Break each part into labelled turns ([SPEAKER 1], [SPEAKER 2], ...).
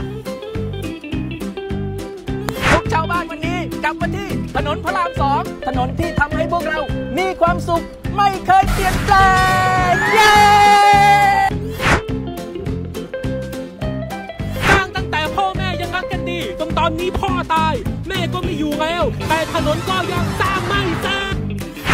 [SPEAKER 1] ทุกชาวบ้านวันนี้กลับมาที่ถนนพระราม2ถนนที่ทำให้พวกเรามีความสุขไม่เคยเปลี่ยนแปลงเย้
[SPEAKER 2] สร้างตั้งแต่พ่อแม่ยังรักกันดีจนตอนนี้พ่อตายแม่ก็ไม่อยู่แล้วแต่ถนนก็ยังสร้างไม่เสร็จ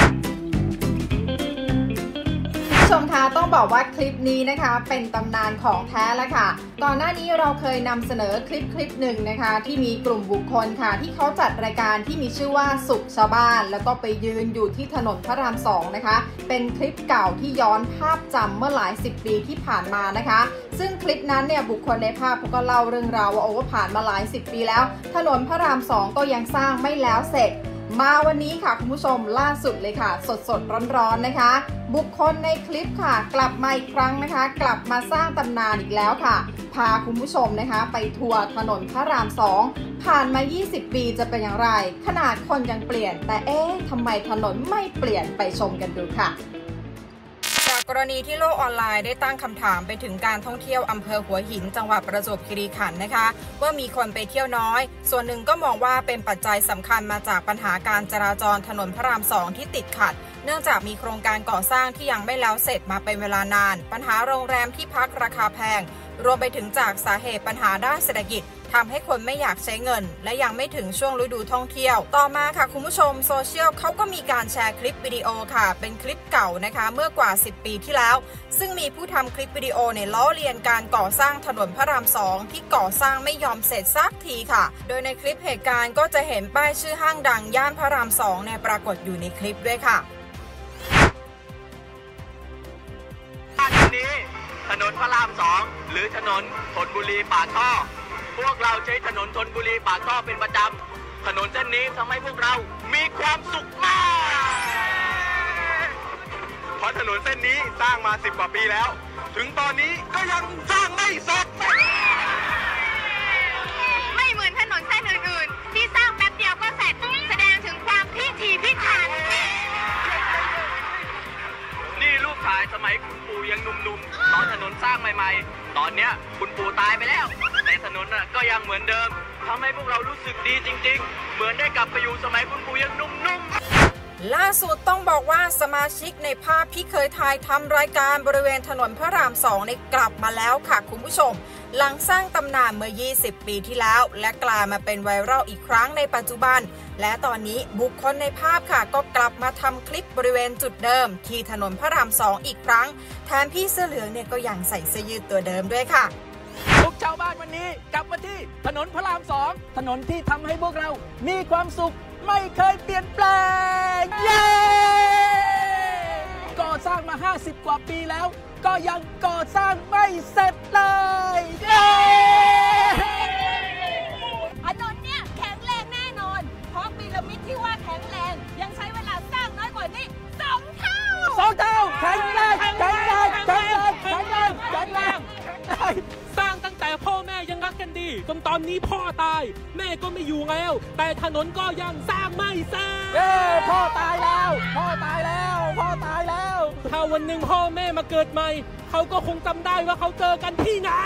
[SPEAKER 3] ชมคะต้องบอกว่าคลิปนี้นะคะเป็นตำนานของแท้แล้วค่ะก่อนหน้านี้เราเคยนำเสนอคลิปหนึ่งนะคะที่มีกลุ่มบุคคลค่ะที่เขาจัดรายการที่มีชื่อว่าสุขชาวบ้านแล้วก็ไปยืนอยู่ที่ถนนพระราม2นะคะเป็นคลิปเก่าที่ย้อนภาพจำเมื่อหลาย10 ปีที่ผ่านมานะคะซึ่งคลิปนั้นเนี่ยบุคคลในภาพเขาก็เล่าเรื่องราวว่าผ่านมาหลาย10 ปีแล้วถนนพระราม2ก็ยังสร้างไม่แล้วเสร็จมาวันนี้ค่ะคุณผู้ชมล่าสุดเลยค่ะสดร้อนๆนะคะบุคคลในคลิปค่ะกลับมาอีกครั้งนะคะกลับมาสร้างตำนานอีกแล้วค่ะพาคุณผู้ชมนะคะไปทัวร์ถนนพระราม2ผ่านมา20 ปีจะเป็นอย่างไรขนาดคนยังเปลี่ยนแต่ทำไมถนนไม่เปลี่ยนไปชมกันดูค่ะจากกรณีที่โลกออนไลน์ได้ตั้งคำถามไปถึงการท่องเที่ยวอำเภอหัวหินจังหวัดประจวบคีรีขันธ์นะคะว่ามีคนไปเที่ยวน้อยส่วนหนึ่งก็มองว่าเป็นปัจจัยสำคัญมาจากปัญหาการจราจรถนนพระราม2ที่ติดขัดเนื่องจากมีโครงการก่อสร้างที่ยังไม่แล้วเสร็จมาเป็นเวลานานปัญหาโรงแรมที่พักราคาแพงรวมไปถึงจากสาเหตุปัญหาด้านเศรษฐกิจทำให้คนไม่อยากใช้เงินและยังไม่ถึงช่วงฤดูท่องเที่ยวต่อมาค่ะคุณผู้ชมโซเชียลเขาก็มีการแชร์คลิปวิดีโอค่ะเป็นคลิปเก่านะคะเมื่อกว่า10 ปีที่แล้วซึ่งมีผู้ทำคลิปวิดีโอในล้อเลียนการก่อสร้างถนนพระราม2ที่ก่อสร้างไม่ยอมเสร็จสักทีค่ะโดยในคลิปเหตุการณ์ก็จะเห็นป้ายชื่อห้างดังย่านพระราม2เนี่ยปรากฏอยู่ในคลิปด้วยค่ะ
[SPEAKER 4] นี้ถนนพระราม2หรือถนนธนบุรีปากท่อพวกเราใช้ถนนธนบุรีปากท่อเป็นประจำถนนเส้นนี้ทำให้พวกเรามีความสุขมากเพราะถนนเส้นนี้สร้างมา10 กว่าปีแล้วถึงตอนนี้ก็ยังสร้างไม่เสร็จ
[SPEAKER 5] ไม่เหมือนถนนเส้นอื่นๆที่สร้างแป๊บเดียวก็เสร็จแสดงถึงความพิถีพิถัน
[SPEAKER 4] นี่รูปถ่ายสมัยคุณปู่ยังหนุ่มๆตอนถนนสร้างใหม่ๆตอนเนี้ยคุณปู่ตายไปแล้วแต่ถนนก็ยังเหมือนเดิมทำให้พวกเรารู้สึกดีจริงๆเหมือนได้กลับไปอยู่สมัยคุณปู่ยังหนุ่มๆ
[SPEAKER 3] ล่าสุดต้องบอกว่าสมาชิกในภาพที่เคยถ่ายทำรายการบริเวณถนนพระราม2ในกลับมาแล้วค่ะคุณผู้ชมหลังสร้างตำนานเมื่อ20 ปีที่แล้วและกลายมาเป็นไวรัลอีกครั้งในปัจจุบันและตอนนี้บุคคลในภาพค่ะก็กลับมาทำคลิปบริเวณจุดเดิมที่ถนนพระราม2อีกครั้งแถมพี่เสื้อเหลืองเนี่ยก็ยังใส่เสื้อยืดตัวเดิมด้วยค่ะ
[SPEAKER 1] ทุกชาวบ้านวันนี้กลับมาที่ถนนพระราม2ถนนที่ทำให้พวกเรามีความสุขไม่เคยเปลี่ยนแปลงเย้ก่อสร้างมา50 กว่าปีแล้วก็ยังก่อสร้างไม่เสร็จเลยเย้
[SPEAKER 5] ถนนเนี่ยแข็งแรงแน่นอนเพราะพีระมิดที่ว่าแข็งแรงยังใช้เวลาสร้างน้อยกว่านี้2 เท่า
[SPEAKER 1] แข็งแรงแข็งแรงแข็งแรงแข็งแรงแข็งแรง
[SPEAKER 2] สร้างตั้งแต่พ่อแม่ยังรักกันดีจนตอนนี้พ่อตายแม่ก็ไม่อยู่แล้วแต่ถนนก็ยังสร้างไม่เสร็จ
[SPEAKER 1] พ่อตายแล้วพ่อตายแล้วพ่อตายแล้ว
[SPEAKER 2] ถ้าวันหนึ่งพ่อแม่มาเกิดใหม่เขาก็คงจำได้ว่าเขาเจอกันที่ไหน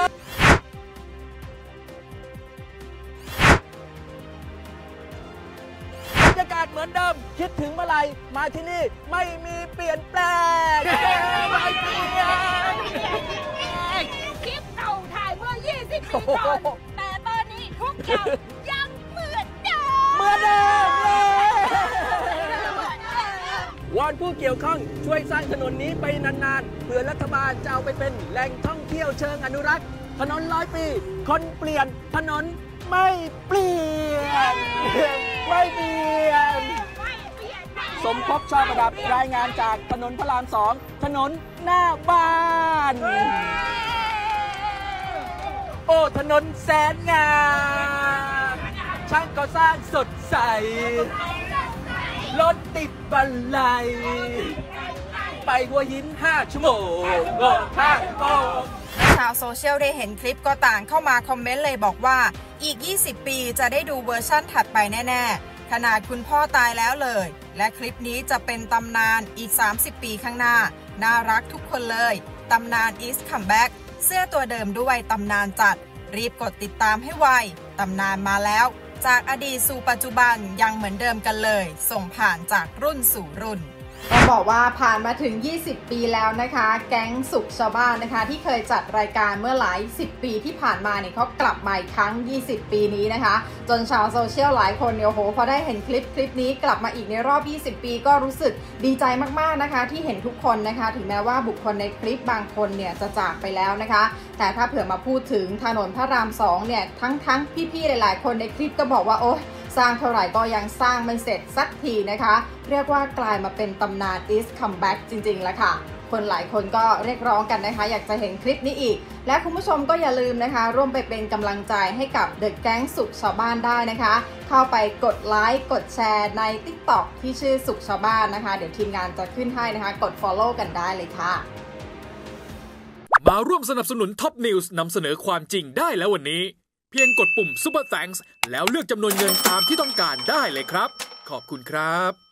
[SPEAKER 1] บรรยากาศเหมือนเดิมคิดถึงเมื่อไหร่มาที่นี่ไม่มีเปลี่ยนแปลงไม่เปลี่ยน
[SPEAKER 5] คลิปเก่าถ่ายเมื่อ20 ปีก่อนแต่ตอนนี้ทุกอย่างยังเหมือนเดิ
[SPEAKER 1] มเลยวอนผู้เกี่ยวข้องช่วยสร้างถนนนี้ไปนานๆเพื่อรัฐบาลจะเอาไปเป็นแหล่งท่องเที่ยวเชิงอนุรักษ์ถนน100 ปีคนเปลี่ยนถนนไม่เปลี่ยนไม่เปลี่ยนสมภพชอบประดับรายงานจากถนนพระราม2ถนนหน้าบ้านโอ้ถนนแสนงามช่างก่อสร้างสดใสรถติดบันไลไปหัวหิน5 ชั่วโมง
[SPEAKER 3] ชาวโซเชียลได้เห็นคลิปก็ต่างเข้ามาคอมเมนต์เลยบอกว่าอีก20 ปีจะได้ดูเวอร์ชั่นถัดไปแน่ๆขนาดคุณพ่อตายแล้วเลยและคลิปนี้จะเป็นตำนานอีก30 ปีข้างหน้าน่ารักทุกคนเลยตำนาน is come back เสื้อตัวเดิมด้วยตำนานจัดรีบกดติดตามให้ไวตำนานมาแล้วจากอดีตสู่ปัจจุบันยังเหมือนเดิมกันเลยส่งผ่านจากรุ่นสู่รุ่นต้องบอกว่าผ่านมาถึง20ปีแล้วนะคะแก๊งสุขชาวบ้านนะคะที่เคยจัดรายการเมื่อหลาย10ปีที่ผ่านมาเนี่ยเขากลับมาอีกครั้ง20ปีนี้นะคะจนชาวโซเชียลหลายคนเนี่ยโอ้โหพอได้เห็นคลิปนี้กลับมาอีกในรอบ20ปีก็รู้สึกดีใจมากๆนะคะที่เห็นทุกคนนะคะถึงแม้ว่าบุคคลในคลิปบางคนเนี่ยจะจากไปแล้วนะคะแต่ถ้าเผื่อมาพูดถึงถนนพระราม2เนี่ยทั้งพี่ๆหลายๆคนในคลิปก็บอกว่าโอ๊ยสร้างเท่าไหร่ก็ยังสร้างไม่เสร็จสักทีนะคะเรียกว่ากลายมาเป็นตำนาน is comeback จริงๆแล้วค่ะคนหลายคนก็เรียกร้องกันนะคะอยากจะเห็นคลิปนี้อีกและคุณผู้ชมก็อย่าลืมนะคะร่วมไปเป็นกำลังใจให้กับเดอะแก๊งสุขชาวบ้านได้นะคะเข้าไปกดไลค์กดแชร์ใน TikTok ที่ชื่อสุขชาวบ้านนะคะเดี๋ยวทีมงานจะขึ้นให้นะคะกด follow กันได้เลยค่ะ
[SPEAKER 6] มาร่วมสนับสนุนท็อปนิวส์นำเสนอความจริงได้แล้ววันนี้เพียงกดปุ่ม Super Thanks แล้วเลือกจำนวนเงินตามที่ต้องการได้เลยครับขอบคุณครับ